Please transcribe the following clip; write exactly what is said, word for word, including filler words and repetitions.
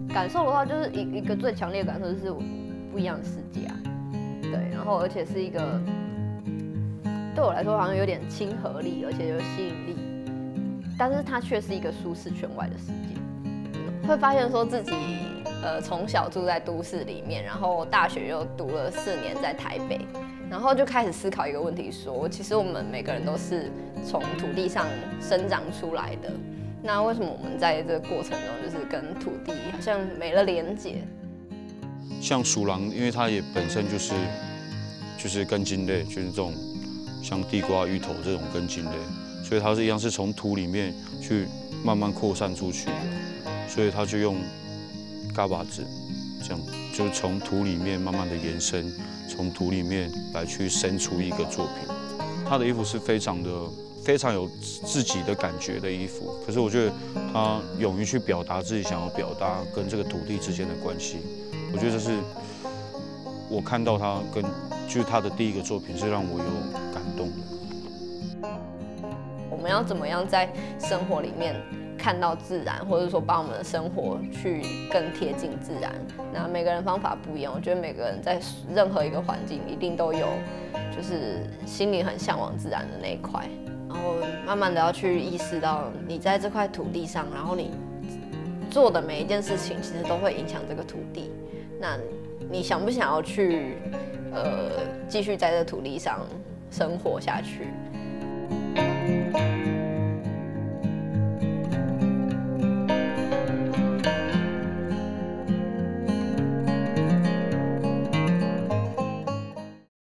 感受的话，就是一一个最强烈的感受就是不一样的世界啊，对，然后而且是一个对我来说好像有点亲和力，而且有吸引力，但是它却是一个舒适圈外的世界。会发现说自己呃从小住在都市里面，然后大学又读了四年在台北，然后就开始思考一个问题说，说其实我们每个人都是从土地上生长出来的。那为什么我们在这个过程中，就是跟土地好像没了连结？ 像鼠狼，因为它也本身就是就是根茎类，就是这种像地瓜、芋头这种根茎类，所以它是一样是从土里面去慢慢扩散出去的，所以它就用嘎巴子，这样就是从土里面慢慢的延伸，从土里面来去生出一个作品。他的衣服是非常的。非常有自己的感觉的衣服，可是我觉得他勇于去表达自己想要表达跟这个土地之间的关系，我觉得这是我看到他跟就是他的第一个作品是让我有感动的。 我们要怎么样在生活里面看到自然，或者说把我们的生活去更贴近自然？那每个人方法不一样，我觉得每个人在任何一个环境一定都有，就是心里很向往自然的那一块。然后慢慢的要去意识到，你在这块土地上，然后你做的每一件事情，其实都会影响这个土地。那你想不想要去，呃，继续在这土地上生活下去？